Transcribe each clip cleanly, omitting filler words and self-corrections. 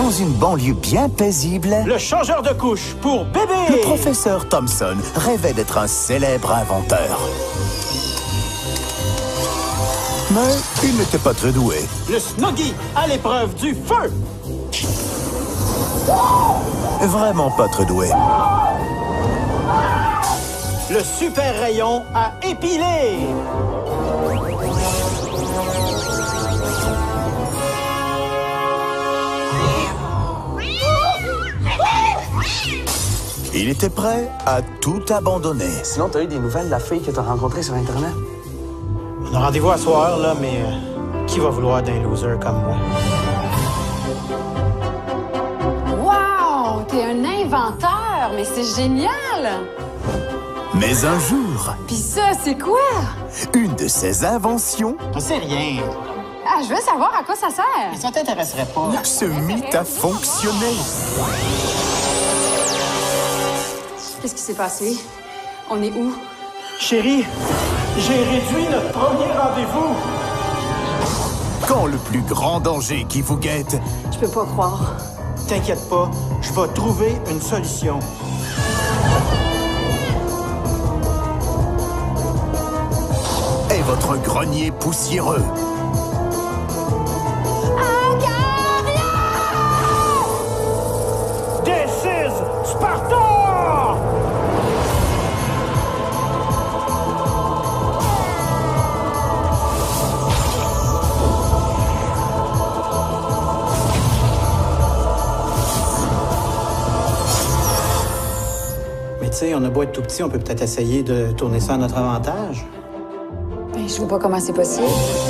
Dans une banlieue bien paisible, Le changeur de couche pour bébé! le professeur Thompson rêvait d'être un célèbre inventeur. Mais il n'était pas très doué. Le Snuggie à l'épreuve du feu! Vraiment pas très doué. Le super rayon à épiler! Il était prêt à tout abandonner. Sinon, t'as eu des nouvelles de la fille que t'as rencontrée sur Internet? On a rendez-vous à soir, là, mais qui va vouloir d'un loser comme moi? Wow! T'es un inventeur, mais c'est génial! Mais un jour, Puis ça, c'est quoi? une de ses inventions C'est rien. Ah, je veux savoir à quoi ça sert. Ça t'intéresserait pas. se mit à fonctionner. Qu'est-ce qui s'est passé? On est où? Chérie, j'ai réduit notre premier rendez-vous. Quand le plus grand danger qui vous guette Je peux pas croire. T'inquiète pas, je vais trouver une solution. est votre grenier poussiéreux. This is Sparta! Mais tu sais, on a beau être tout petit, on peut peut-être essayer de tourner ça à notre avantage. Ben, je vois pas comment c'est possible.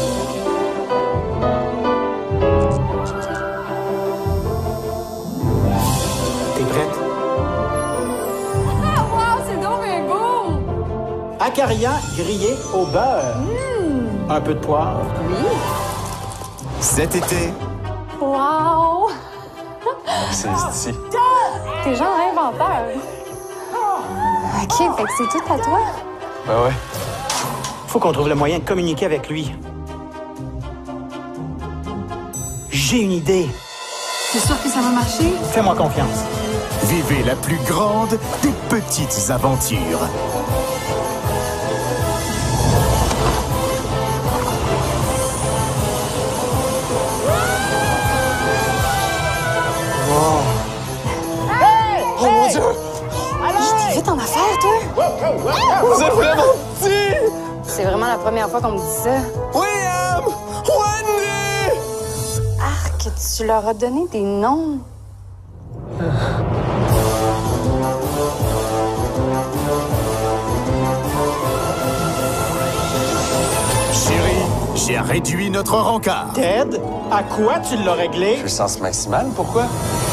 T'es prête? Ah, wow, c'est donc bien beau! Acaria grillé au beurre. Un peu de poivre. Oui. Cet été, Wow! C'est ici. T'es genre inventeur. OK, fait que c'est tout à toi. Ben ouais. Faut qu'on trouve le moyen de communiquer avec lui. J'ai une idée. T'es sûr que ça va marcher? Fais-moi confiance. vivez la plus grande des petites aventures. Oh mon Dieu! T'es vite en affaires, toi? Vous êtes vraiment petit! C'est vraiment la première fois qu'on me dit ça. William! Wendy! Arc, tu leur as donné des noms. Chérie, j'ai réduit notre rencard. Ted, à quoi tu l'as réglé? Puissance maximale, pourquoi?